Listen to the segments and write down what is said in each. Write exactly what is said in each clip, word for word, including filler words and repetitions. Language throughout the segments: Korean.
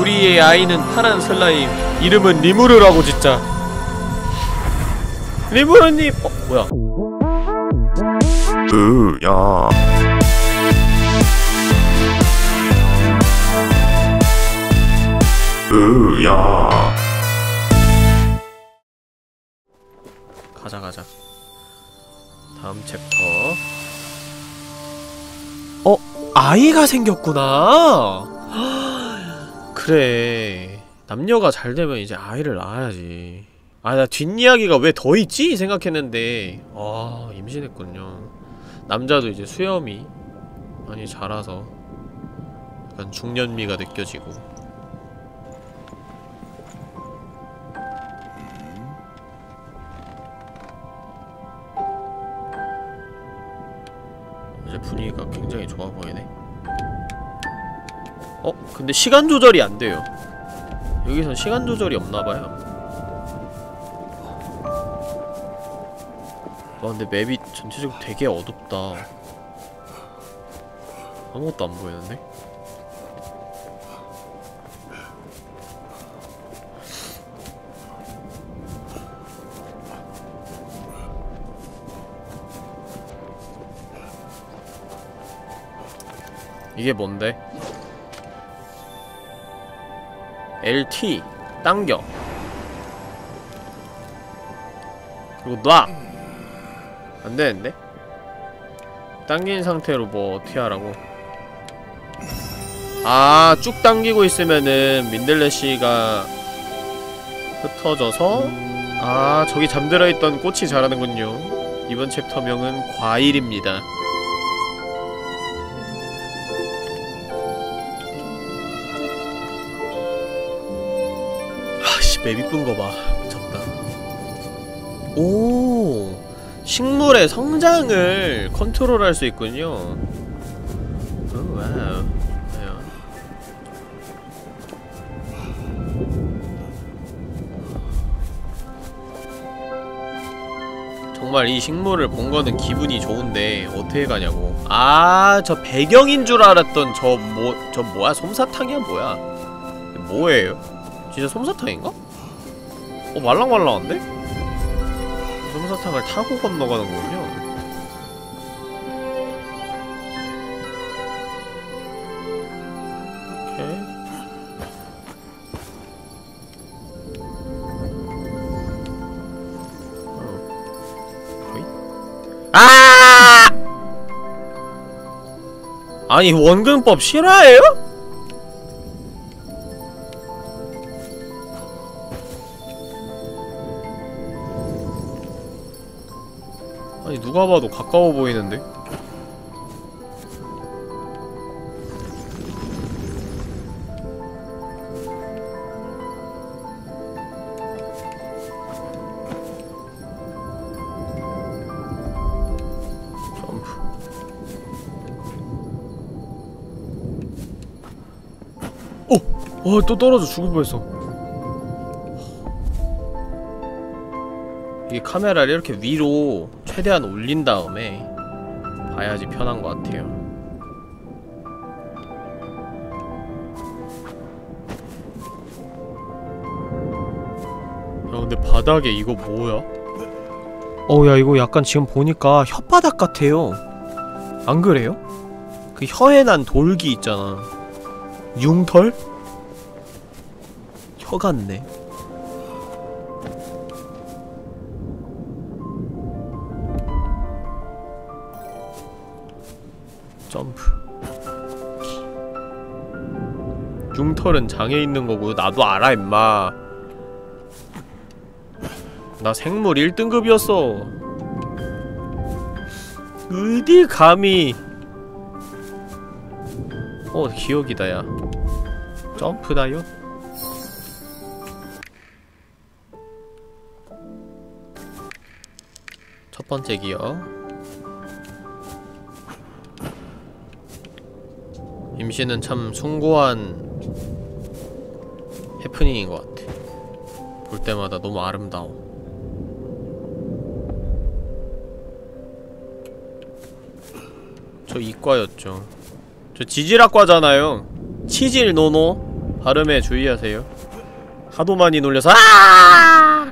우리의 아이는 파란 슬라임. 이름은 리무르라고 짓자. 리무르님! 어? 뭐야? 으야. 으야. 가자 가자. 다음 챕터. 어? 아이가 생겼구나. 그래, 남녀가 잘 되면 이제 아이를 낳아야지. 아, 나 뒷이야기가 왜 더 있지? 생각했는데 아, 임신했군요. 남자도 이제 수염이 많이 자라서 약간 중년미가 느껴지고. 이제 분위기가 굉장히 좋아 보이네. 어? 근데 시간 조절이 안 돼요. 여기선 시간 조절이 없나봐요. 와, 근데 맵이 전체적으로 되게 어둡다. 아무것도 안 보이는데? 이게 뭔데? 엘티 당겨. 그리고 놔! 안되는데? 당긴 상태로 뭐 어떻게 하라고? 아, 쭉 당기고 있으면은 민들레씨가 흩어져서, 아, 저기 잠들어 있던 꽃이 자라는군요. 이번 챕터명은 과일입니다. 아씨, 맵 이쁜 거 봐. 미쳤다. 오, 식물의 성장을 컨트롤할 수 있군요. 오, 와우. 정말 이 식물을 본 거는 기분이 좋은데 어떻게 가냐고. 아, 저 배경인 줄 알았던 저 뭐, 저 뭐야? 솜사탕이야 뭐야? 뭐예요? 진짜 솜사탕인가? 어, 말랑말랑한데? 솜사탕을 타고 건너가는 거군요. 오케이. 아! 아니, 원근법 실화예요? 아니, 누가 봐도 가까워 보이는데? 어, 또 떨어져 죽을 뻔했어. 이게 카메라를 이렇게 위로 최대한 올린 다음에 봐야지 편한 것 같아요. 야, 근데 바닥에 이거 뭐야? 어우, 야, 이거 약간 지금 보니까 혓바닥 같아요. 안 그래요? 그 혀에 난 돌기 있잖아. 융털? 혀 같네. 점프. 융털은 장에 있는 거고 나도 알아 임마. 나 생물 일 등급이었어. 어디 감히. 어, 기억이다 야. 점프다요? 첫 번째 기어. 임신은 참 숭고한 해프닝인 것 같아. 볼 때마다 너무 아름다워. 저 이과였죠. 저 지질학과잖아요. 치질 노노. 발음에 주의하세요. 하도 많이 놀려서 아!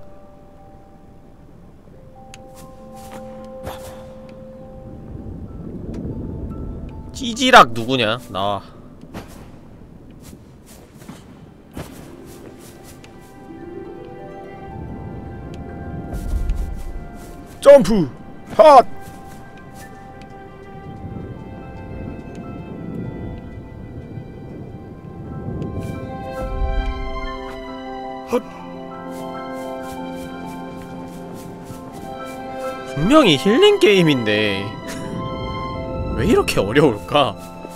찌지락 누구냐? 나와. 점프! 핫! 헛! 분명히 힐링 게임인데 왜 이렇게 어려울까?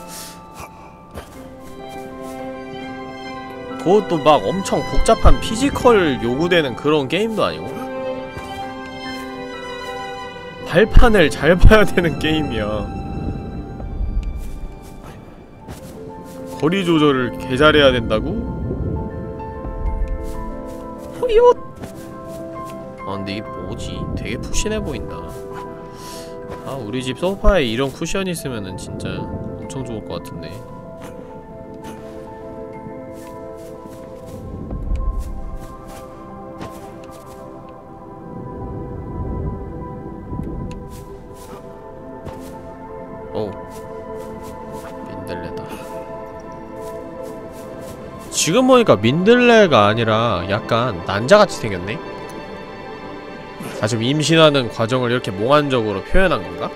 그것도 막 엄청 복잡한 피지컬 요구되는 그런 게임도 아니고 발판을 잘 봐야 되는 게임이야. 거리 조절을 개 잘해야 된다고? 후이옷! 아 근데 이게 뭐지? 되게 푹신해 보인다. 아 우리 집 소파에 이런 쿠션이 있으면은 진짜 엄청 좋을 것 같은데. 오 민들레다. 지금 보니까 민들레가 아니라 약간 난자같이 생겼네? 아 지금 임신하는 과정을 이렇게 몽환적으로 표현한 건가?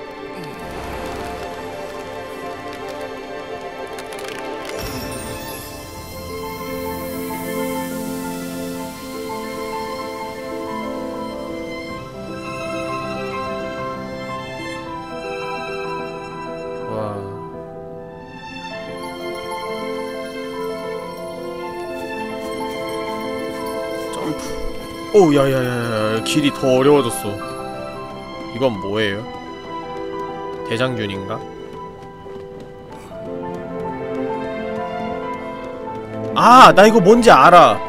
오 야야야야 길이 더 어려워졌어. 이건 뭐예요? 대장균인가? 아! 나 이거 뭔지 알아!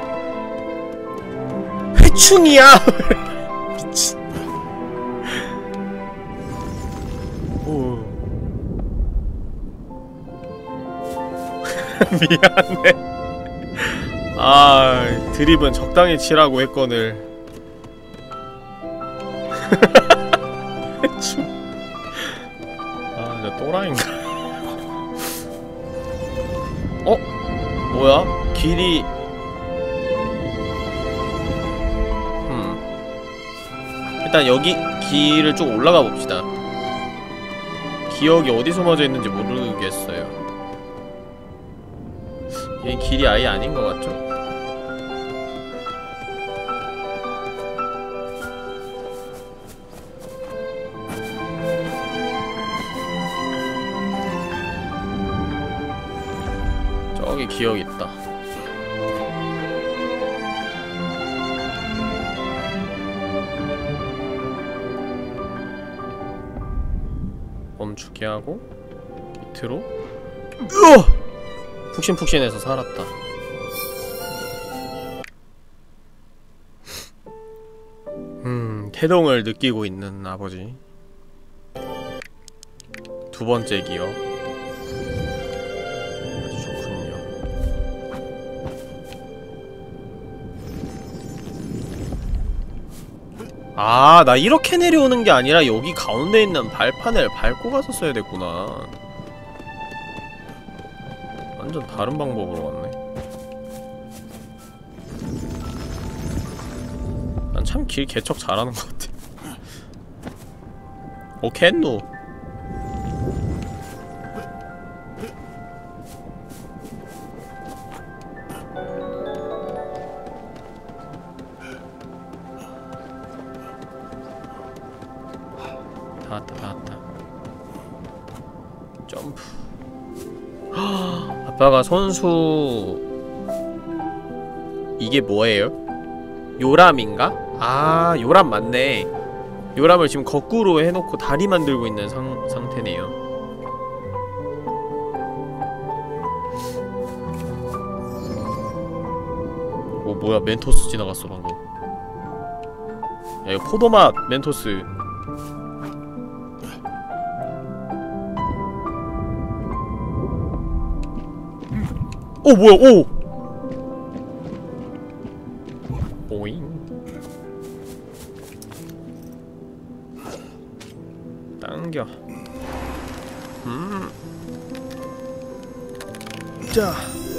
회충이야! 미친. 오. 미안해. 아, 드립은 적당히 치라고 했거늘. 아, 나 또라이인가? 어? 뭐야? 길이... 음. 일단 여기 길을 쭉 올라가 봅시다. 기억이 어디 숨어져 있는지 모르겠어요. 얘 길이 아예 아닌 것 같죠? 저기 기억 있다. 멈추게 하고 밑으로. 으어! 푹신푹신해서 살았다. 음, 태동을 느끼고 있는 아버지. 두 번째 기억. 아주 좋군요. 아, 나 이렇게 내려오는 게 아니라 여기 가운데 있는 발판을 밟고 갔었어야 됐구나. 완전 다른 방법으로 왔네. 난 참 길 개척 잘하는 것 같아. 오 캔노. 다 왔다 다 왔다. 점프. 아빠가 선수... 이게 뭐예요? 요람인가? 아, 요람 맞네. 요람을 지금 거꾸로 해놓고 다리만 들고 있는 상, 상태네요. 오, 뭐야, 멘토스 지나갔어, 방금. 야, 이거 포도맛 멘토스. 오, 뭐야, 오! 당겨. 음. 자.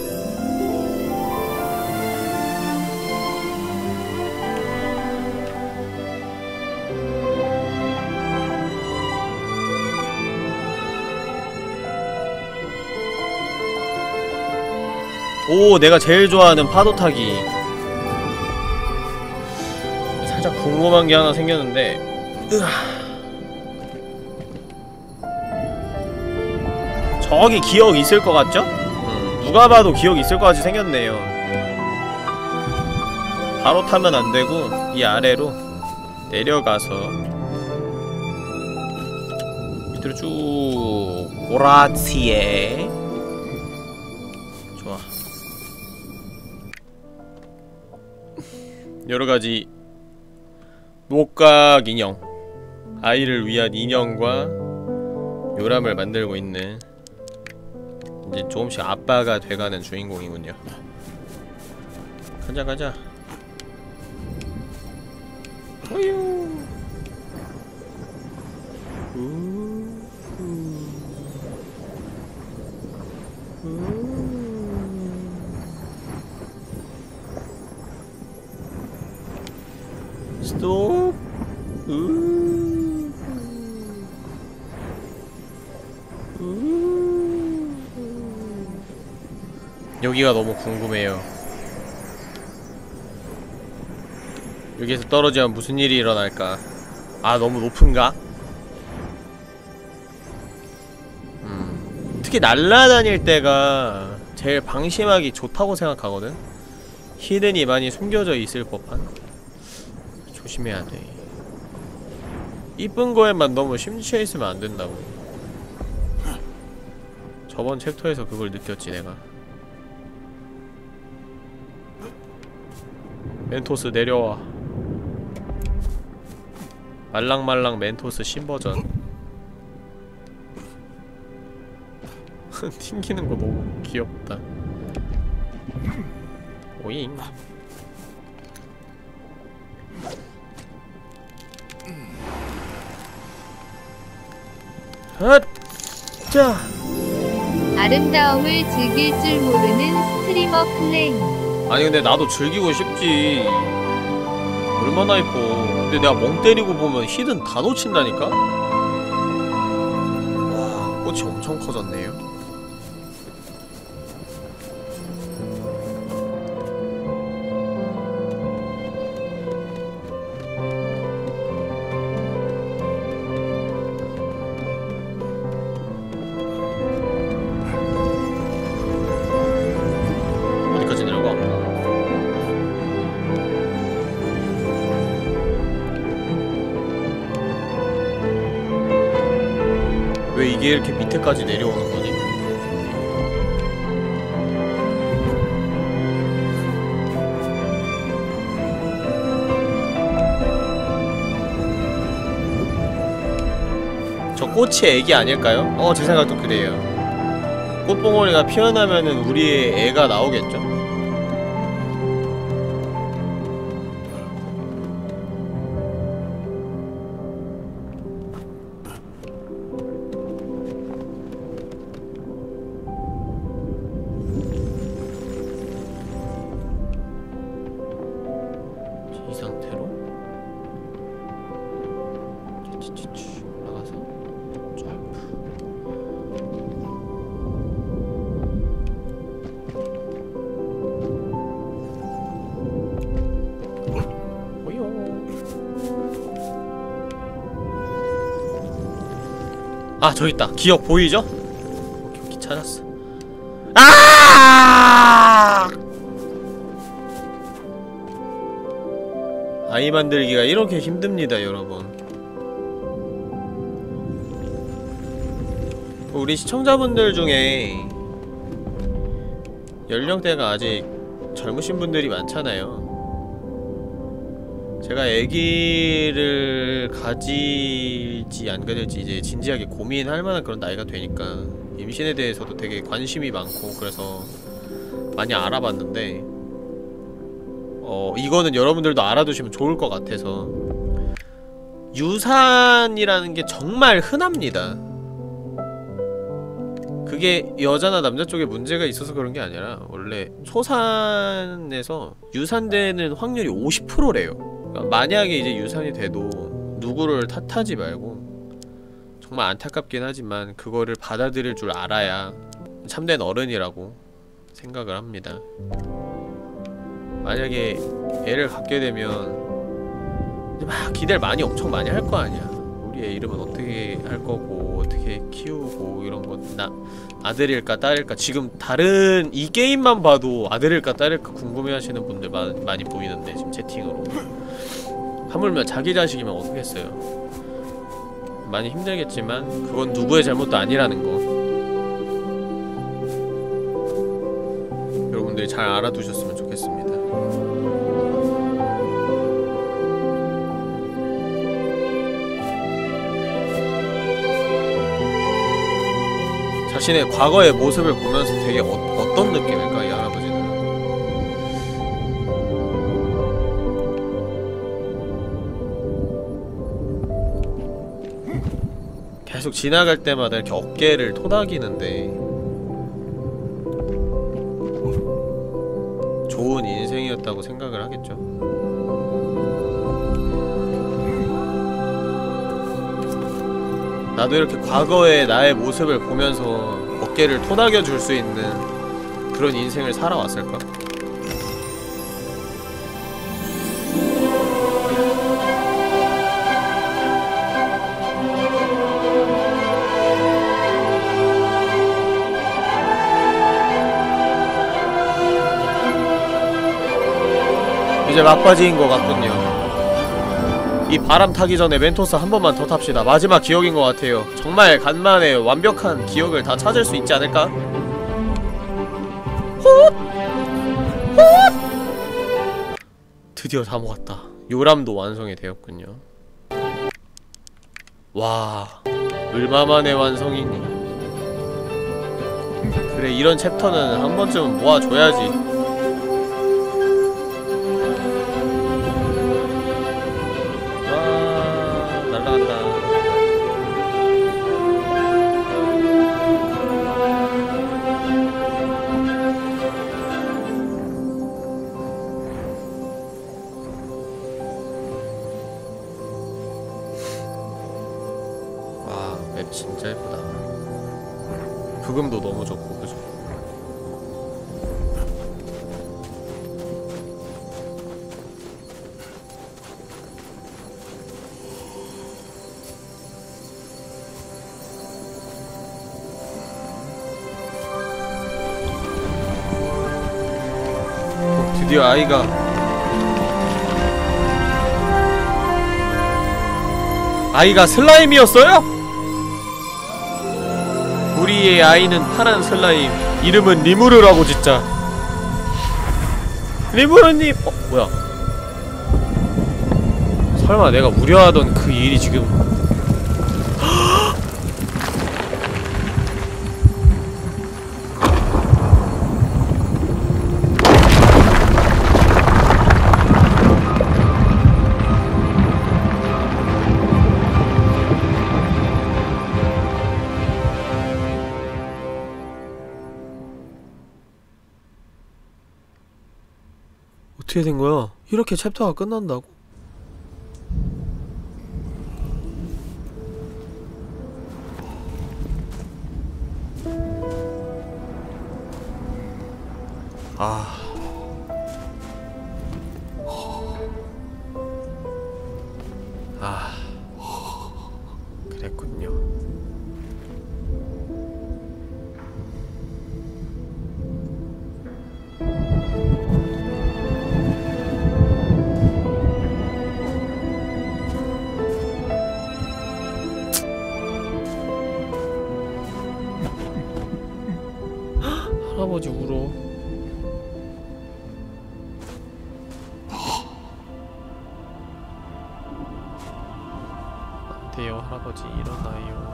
오, 내가 제일 좋아하는 파도 타기. 살짝 궁금한 게 하나 생겼는데, 으아. 저기 기억 있을 것 같죠? 음, 누가 봐도 기억 있을 것 같이 생겼네요. 바로 타면 안 되고 이 아래로 내려가서 밑으로 쭉 오라치에. 좋아. 여러가지 녹각 인형, 아이를 위한 인형과 요람을 만들고 있는, 이제 조금씩 아빠가 돼가는 주인공이군요. 가자 가자. 호유. 스톱. 우. 우. 여기가 너무 궁금해요. 여기에서 떨어지면 무슨 일이 일어날까? 아, 너무 높은가? 음. 특히 날아다닐 때가 제일 방심하기 좋다고 생각하거든? 히든이 많이 숨겨져 있을 법한? 조심해야 돼. 이쁜 거에만 너무 심취해 있으면 안 된다고. 저번 챕터에서 그걸 느꼈지, 내가. 멘토스 내려와. 말랑말랑 멘토스 신버전. 튕기는 거 너무 귀엽다. 오잉. 헛! 자! 아름다움을 즐길 줄 모르는 스트리머 클레임. 아니 근데 나도 즐기고 싶지. 얼마나 이뻐. 근데 내가 멍 때리고 보면 히든 다 놓친다니까? 와, 꽃이 엄청 커졌네요. 어디까지 내려가? 왜 이게 이렇게 밑에까지 내려오는 거지? 저 꽃이 애기 아닐까요? 어, 제 생각도 그래요. 꽃봉오리가 피어나면은 우리의 애가 나오겠죠? 이 상태로 찌찌찌찌 올라가서 점프. 오요. 아, 저기 있다. 기억 보이죠? 오케이, 오케이, 찾았어. 아! 아이 만들기가 이렇게 힘듭니다, 여러분. 우리 시청자분들 중에 연령대가 아직 젊으신 분들이 많잖아요. 제가 애기를 가질지 안 가질지 이제 진지하게 고민할 만한 그런 나이가 되니까 임신에 대해서도 되게 관심이 많고 그래서 많이 알아봤는데, 어, 이거는 여러분들도 알아두시면 좋을 것 같아서 유산이라는 게 정말 흔합니다. 그게 여자나 남자 쪽에 문제가 있어서 그런 게 아니라 원래 초산에서 유산되는 확률이 오십 퍼센트래요. 그러니까 만약에 이제 유산이 돼도 누구를 탓하지 말고 정말 안타깝긴 하지만 그거를 받아들일 줄 알아야 참된 어른이라고 생각을 합니다. 만약에 애를 갖게 되면 막 기대를 많이 엄청 많이 할 거 아니야. 우리 애 이름은 어떻게 할 거고 어떻게 키우고 이런 거. 나 아들일까 딸일까. 지금 다른 이 게임만 봐도 아들일까 딸일까 궁금해하시는 분들 마, 많이 보이는데 지금 채팅으로. 하물며 자기 자식이면 어떻겠어요. 많이 힘들겠지만 그건 누구의 잘못도 아니라는 거 여러분들이 잘 알아두셨으면 좋겠습니다. 자신의 과거의 모습을 보면서 되게 어, 어떤 느낌일까, 이 할아버지는? 계속 지나갈 때마다 이렇게 어깨를 토닥이는데 좋은 인생이었다고 생각을 하겠죠. 나도 이렇게 과거의 나의 모습을 보면서 어깨를 토닥여 줄 수 있는 그런 인생을 살아왔을까? 이제 막바지인 것 같군요. 이 바람 타기 전에 멘토스 한 번만 더 탑시다. 마지막 기억인 것 같아요. 정말 간만에 완벽한 기억을 다 찾을 수 있지 않을까? 헛! 헛! 드디어 다 모았다. 요람도 완성이 되었군요. 와, 얼마만에 완성이니? 그래, 이런 챕터는 한 번쯤은 모아줘야지. 진짜 예쁘다. 부금도 너무 좋고, 그죠? 어, 드디어 아이가 아이가 슬라임이었어요? 우리의 아이는 파란 슬라임. 이름은 리무르라고 짓자. 리무르님! 어? 뭐야? 설마 내가 우려하던 그 일이 지금 어떻게 된 거야? 이렇게 챕터가 끝난다고? 아... 아... 그랬군요. 할아버지 울어. 안 돼요, 할아버지 일어나요.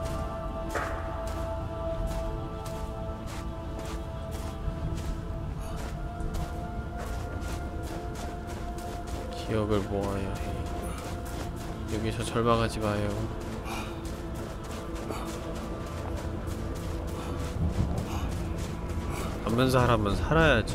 기억을 모아야 해. 여기서 절망하지 마요. 남는 사람은 살아야지.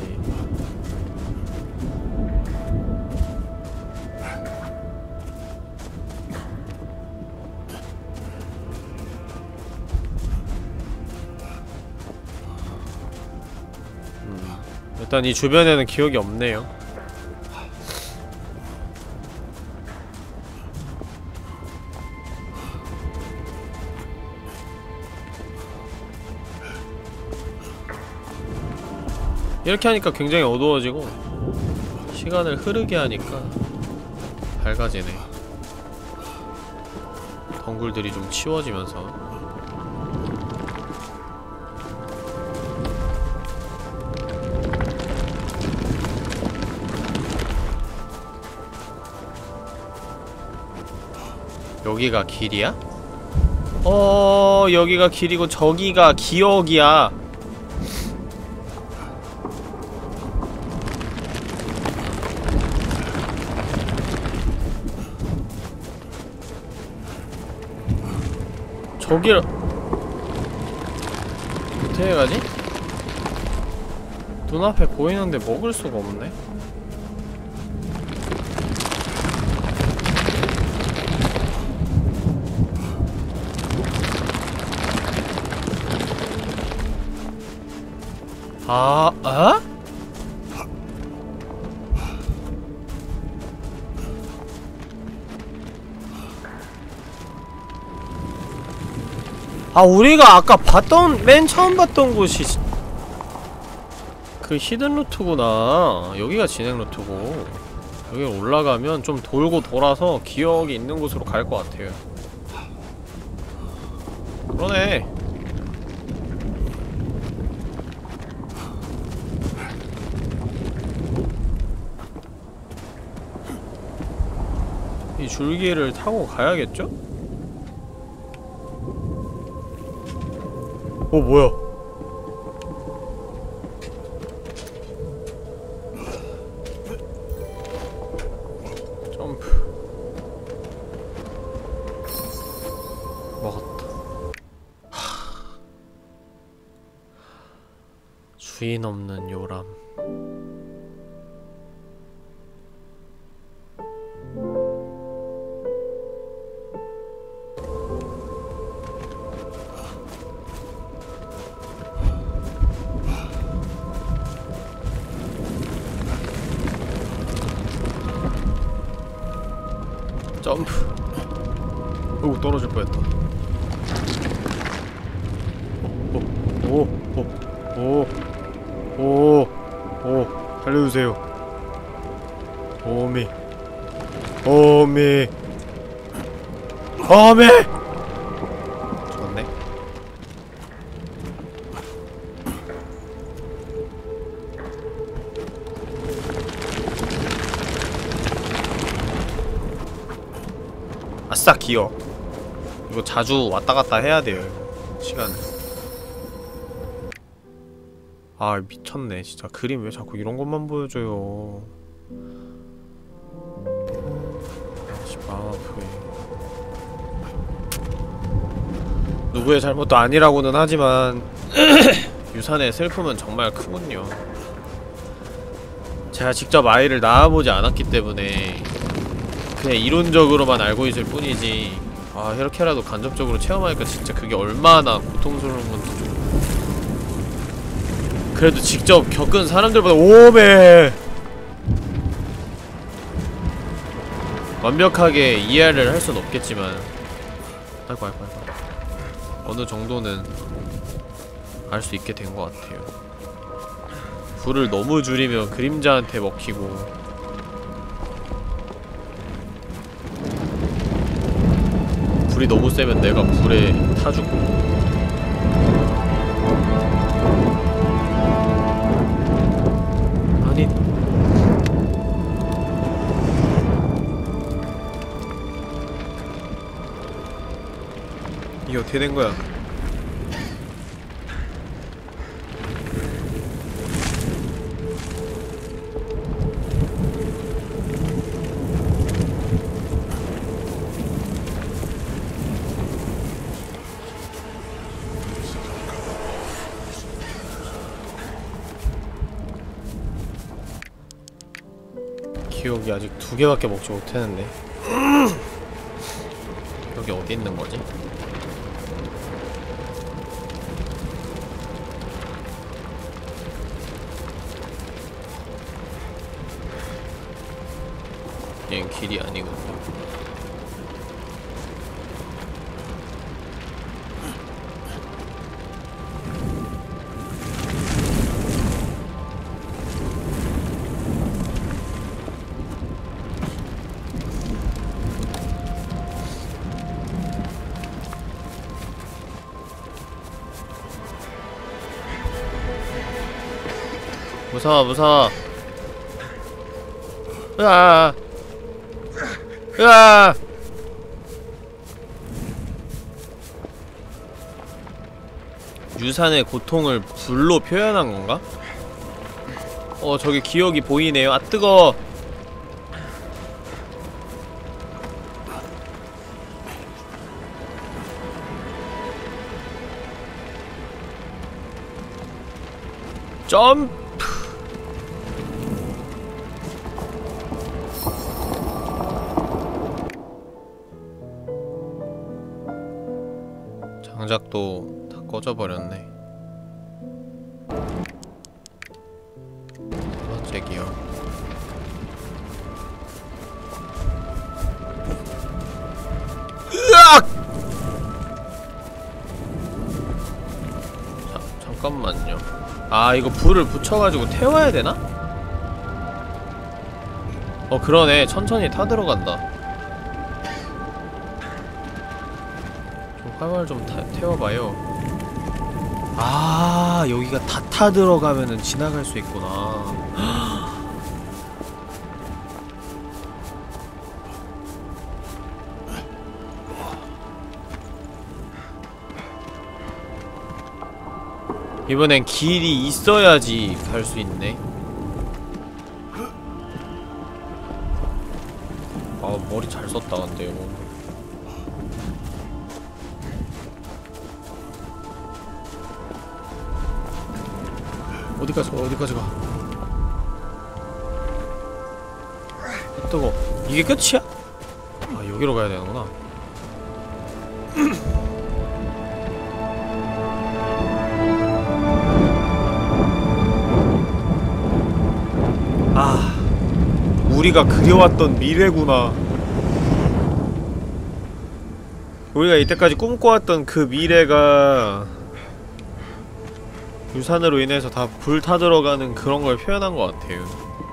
음, 일단 이 주변에는 기억이 없네요. 이렇게 하니까 굉장히 어두워지고 시간을 흐르게 하니까 밝아지네. 덩굴들이 좀 치워지면서. 여기가 길이야? 어, 여기가 길이고 저기가 기억이야. 저기를 어떻게 가지? 눈앞에 보이는데 먹을 수가 없네? 아, 어? 아, 우리가 아까 봤던, 맨 처음 봤던 곳이 그 히든 루트구나. 여기가 진행 루트고 여기 올라가면 좀 돌고 돌아서 기억이 있는 곳으로 갈 것 같아요. 그러네. 이 줄기를 타고 가야겠죠? 어, 뭐야? 점프. 먹었다. 하... 주인 없는 요람. 점프. 어우, 떨어질 뻔했다. 오, 오, 오, 오, 오, 살려주세요. 오미, 오미, 오미. 죽었네. 아싸, 기어. 이거 자주 왔다갔다 해야 돼요, 이거. 시간. 아, 미쳤네, 진짜. 그림 왜 자꾸 이런 것만 보여줘요. 씨, 마음 아프게. 누구의 잘못도 아니라고는 하지만 유산의 슬픔은 정말 크군요. 제가 직접 아이를 낳아보지 않았기 때문에 그냥 이론적으로만 알고 있을 뿐이지, 아, 이렇게라도 간접적으로 체험하니까 진짜 그게 얼마나 고통스러운 건지 좀. 그래도 직접 겪은 사람들보다 오메 완벽하게 이해를 할 순 없겠지만, 아이고 아이고 아이고, 어느 정도는 알 수 있게 된 것 같아요. 불을 너무 줄이면 그림자한테 먹히고, 불이 너무 세면 내가 불에 타주고. 아니, 이게 어떻게 된 거야? 기억이 아직 두 개밖에 먹지 못했는데. 여기 어디 있는 거지? 얘는 길이 아니군요. 무서워 무서워. 으아 으아. 유산의 고통을 불로 표현한 건가? 어 저기 기억이 보이네요. 아 뜨거워. 점프. 장작도 다 꺼져버렸네. 두 번째 기어. 으악! 자, 잠깐만요. 아 이거 불을 붙여가지고 태워야 되나? 어 그러네. 천천히 타들어간다. 활활 좀 타, 태워봐요. 아 여기가 다 타들어가면은 지나갈 수 있구나. 이번엔 길이 있어야지 갈 수 있네. 아 머리 잘 썼다 근데 이거. 어디까지 가, 어디까지 가. 아, 뜨거. 이게 끝이야? 아, 여기로 가야 되는구나. 아, 우리가 그려왔던 미래구나. 우리가 이때까지 꿈꿔왔던 그 미래가 유산으로 인해서 다 불타들어가는 그런 걸 표현한 것 같아요.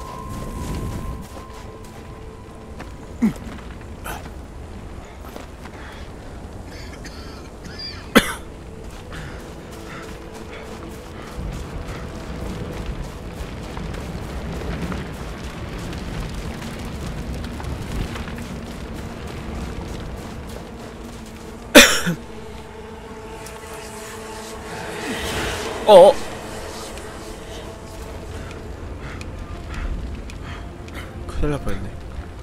어? 큰일 날 뻔했네.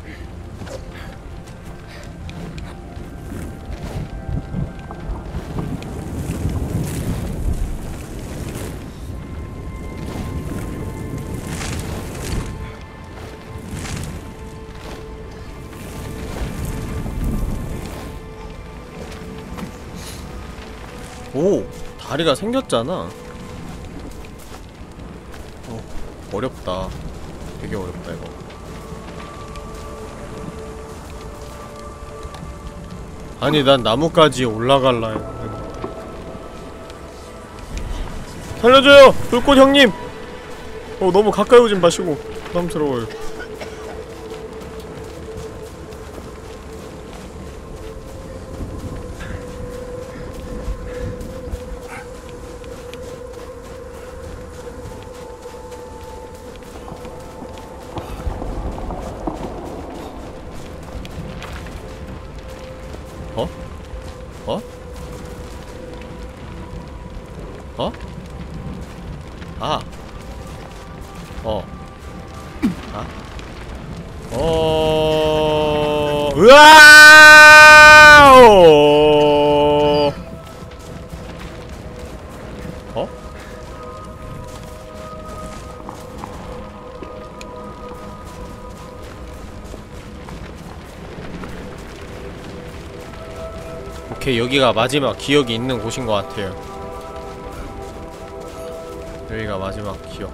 오! 다리가 생겼잖아. 어렵다. 되게 어렵다 이거. 아니 난 나무까지 올라갈라 했는데. 살려줘요! 불꽃 형님! 어 너무 가까이 오진 마시고 부담스러워요. 어? 어? 어? 아. 어. 아. 어. 으아! 어. 어? 오케이, 여기가 마지막 기억이 있는 곳인 것 같아요. 여기가 마지막 기억.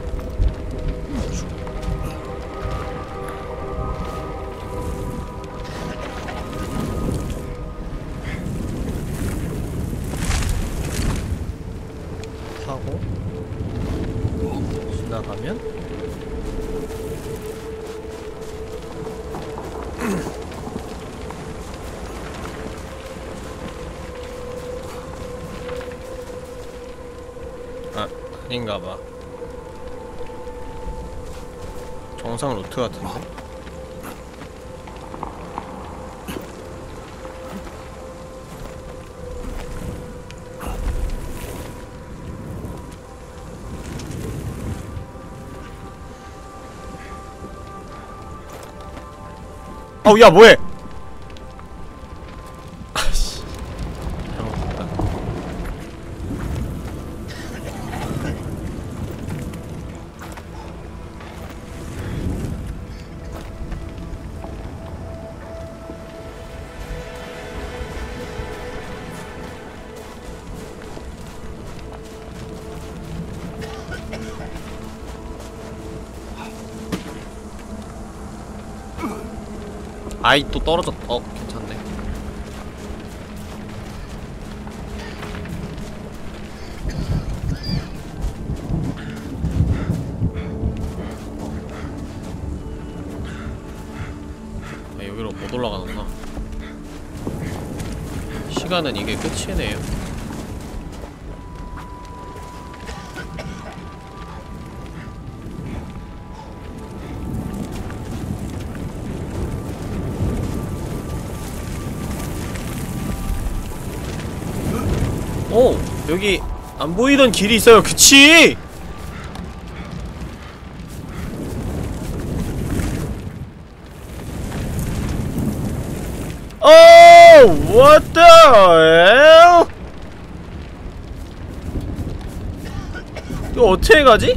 하고 지나가면 아, 아닌가봐. 정상 루트 같은데? 어우, 야, 뭐해! 아씨. 잘못했다. 아이, 또 떨어졌.. 어, 괜찮네. 아, 여기로 못 올라가는구나. 시간은 이게 끝이네요. 오! 여기 안 보이던 길이 있어요. 그치! 오! What the hell? 이거 어떻게 가지?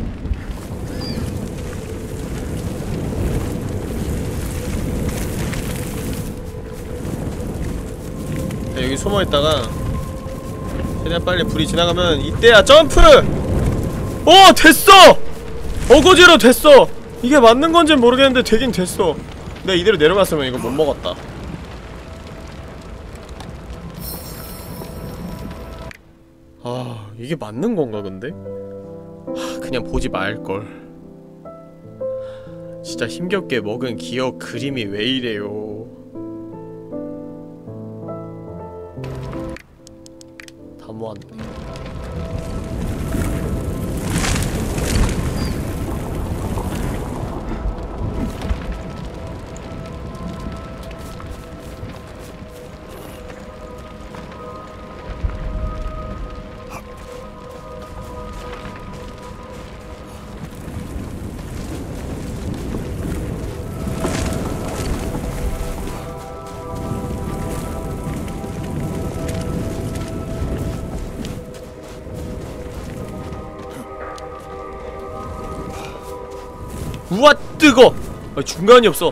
자, 여기 숨어있다가 최대한 빨리 불이 지나가면 이때야 점프! 오! 됐어! 어거지로 됐어! 이게 맞는 건진 모르겠는데 되긴 됐어. 내가 이대로 내려갔으면 이거 못 먹었다. 아, 이게 맞는 건가 근데? 하, 그냥 보지 말걸. 진짜 힘겹게 먹은 기억 그림이 왜 이래요. 다 모았네. 우와, 뜨거! 아, 중간이 없어.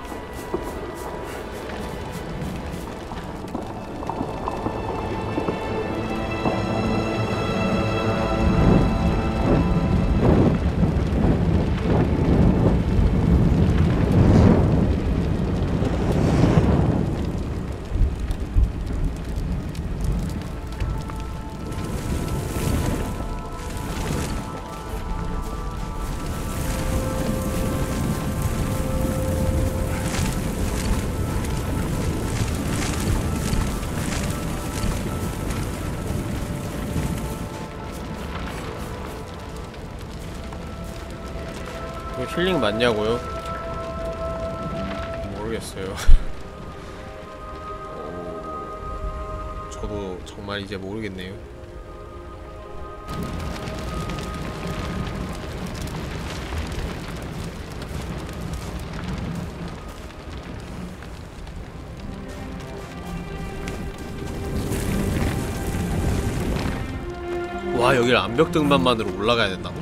이거 힐링 맞냐고요? 모르겠어요. 어... 저도 정말 이제 모르겠네요. 와, 여길 암벽 등반만으로 올라가야 된다고?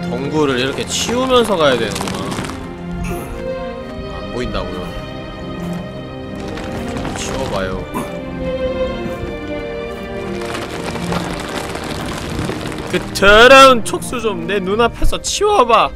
덩굴을 이렇게 치우면서 가야 되는구나. 안 보인다고요. 치워봐요. 그 더러운 촉수 좀 내 눈앞에서 치워봐.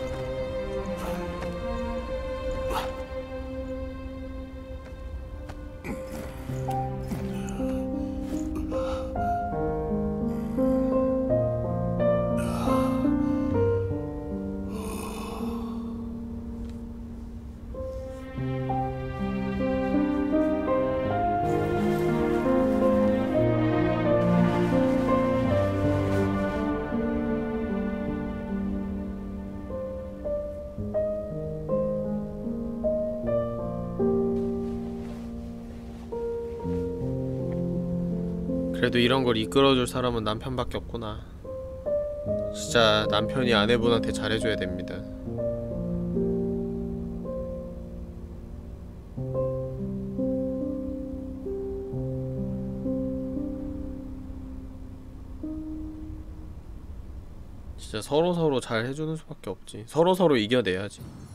그래도 이런 걸 이끌어줄 사람은 남편밖에 없구나. 진짜 남편이 아내분한테 잘해줘야 됩니다. 진짜 서로서로 잘 해주는 수밖에 없지. 서로서로 이겨내야지.